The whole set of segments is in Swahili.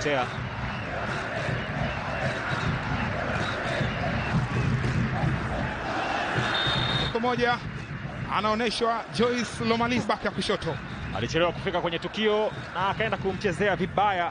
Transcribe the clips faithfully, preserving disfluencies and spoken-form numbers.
kupotea. Moja anaoneshwa Joyce Lomalis back ya kushoto. Alichelewa kufika kwenye tukio na akaenda kumchezea vibaya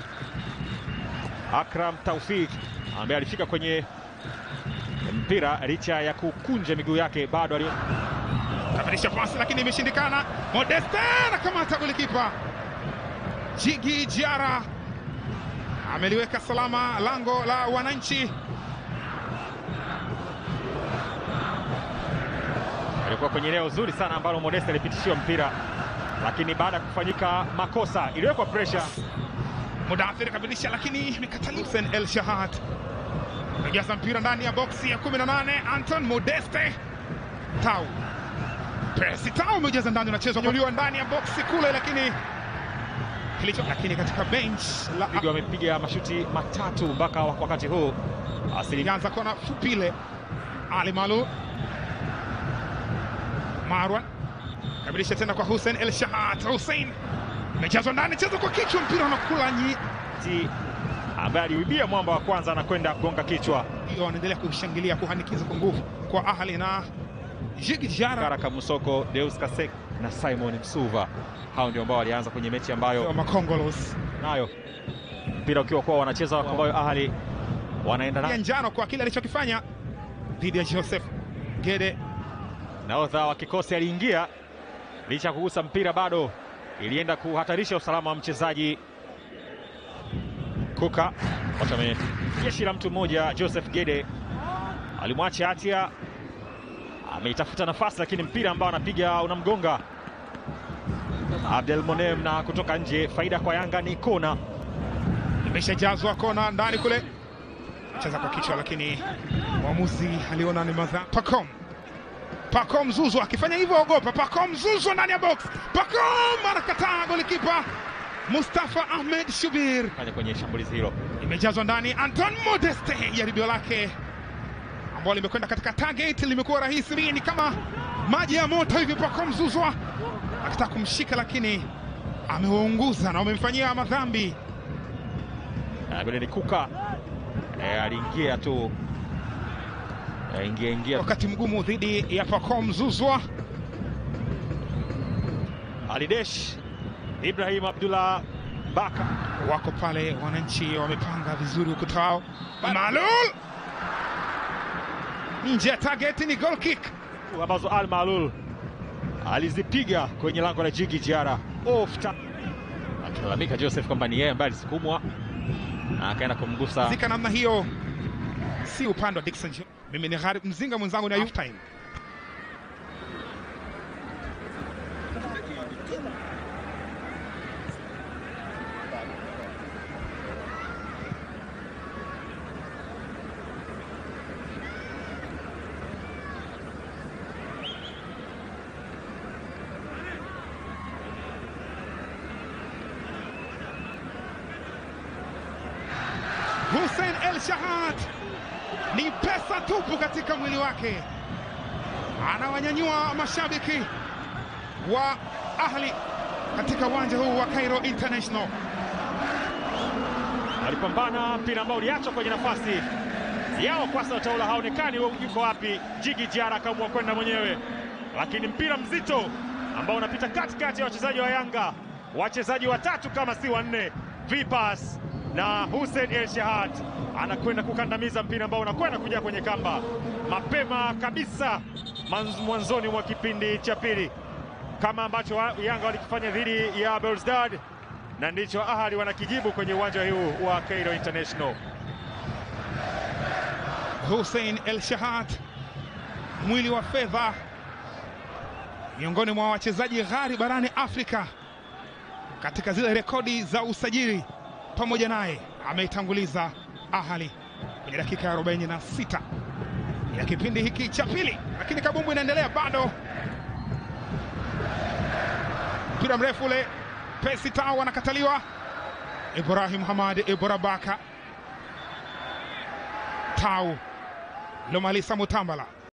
Akram Taufik ambaye alifika kwenye mpira licha ya kukunja miguu yake, bado ali kamilisha pasi lakini imeshindikana. Modeste anakamata golikipa Jigi Jiara ameliweka salama lango la wananchi. Alikuwa kwenye eneo zuri sana ambalo Modeste alipitishiwa mpira, lakini baada ya kufanyika makosa iliwekwa pressure. Mudathir kabilisha lakini imekataliwa. Hussein El Shahad amejaza mpira ndani ya boksi ya kumi na nane. Anton Modeste Tau Presi Tau amejaza ndani, unachezwa nyuliwa ndani ya boksi kule, lakini kilicho lakini katika bench la Pigo wamepiga mashuti matatu mpaka wakati huu. Asilianza kona fupi ile. Ali Malu Marwan kabilisha tena kwa Hussein El Shahad. Hussein amejazwa ndani, chezo kwa kichwa, mpira unakula nyi ambaye aliuibia mwamba wa kwanza anakwenda kugonga kichwa. Hiyo wanaendelea kushangilia kuhanikiza kwa nguvu kwa Ahali na Jigi Jara. Karaka Musoko, Deus Kasek na Simon Msuva, hao ndio ambao walianza kwenye mechi ambayo Makongolos nayo mpira ukiwa kwa wanacheza wow. ambayo Ahali wanaenda na njano kwa kile alichokifanya dhidi ya Joseph Gede. Nahodha wa kikosi aliingia licha ya kugusa mpira, bado ilienda kuhatarisha usalama wa mchezaji Kuka. Watame jeshi la mtu mmoja. Joseph Gede alimwacha hatia, ameitafuta nafasi lakini mpira ambao anapiga unamgonga Abdel Monem na kutoka nje. Faida kwa Yanga ni kona, imeshajazwa kona ndani kule, cheza kwa kichwa lakini mwamuzi aliona ni madha. Pacom Pacom Zuzu akifanya hivyo ogopa. Pacom Zuzu ndani ya box, Pacom anakataa golikipa Mustafa Ahmed Shubir kwenye shambulizi hilo. Imejazwa ndani. Anton Modeste, jaribio lake ambalo limekwenda katika target limekuwa rahisi, ni kama maji ya moto hivi. Pacom Zuzu akitaka kumshika lakini amewaunguza na wamemfanyia madhambi. Vile ni Kuka e, aliingia tu e, ingia ingia wakati mgumu dhidi ya Pacom Zuzu. Alidesh Ibrahim Abdullah Baka wako pale, wananchi wamepanga vizuri ukuta wao. Malul nje ya target, ni goal kick ambazo Al Malul alizipiga kwenye lango la Jigi Jiara. Off akilalamika Joseph kwamba ni yeye ambaye alisukumwa na akaenda kumgusa zika namna hiyo, si upande wa Dickson. Mimi ni Gharib Mzinga, mwenzangu na Youth Time. Hussein El Shahad ni pesa tupu katika mwili wake, anawanyanyua mashabiki wa Ahli katika uwanja huu wa Cairo International. Alipambana mpira ambao uliachwa kwenye nafasi yao kwasa utaula haonekani yuko wapi. Jigi Jiara akaamua kwenda mwenyewe, lakini mpira mzito ambao unapita katikati ya wachezaji wa Yanga, wachezaji watatu kama si wanne, V-pass na Hussein El Shahad anakwenda kukandamiza mpira ambao unakwenda kuja kwenye kamba mapema kabisa mwanzoni mwa kipindi cha pili, kama ambacho Yanga walikifanya dhidi ya Belouizdad, na ndicho Ahali wanakijibu kwenye uwanja huu wa Cairo International. Hussein El Shahad, mwili wa fedha, miongoni mwa wachezaji ghali barani Afrika katika zile rekodi za usajili. Pamoja naye ameitanguliza Ahali kwenye dakika ya arobaini na sita ya kipindi hiki cha pili, lakini kabumbu inaendelea bado. Mpira mrefu ule, Pesi Tau anakataliwa. Ibrahim Hamad Ibra Baka Tau Lomalisa Mutambala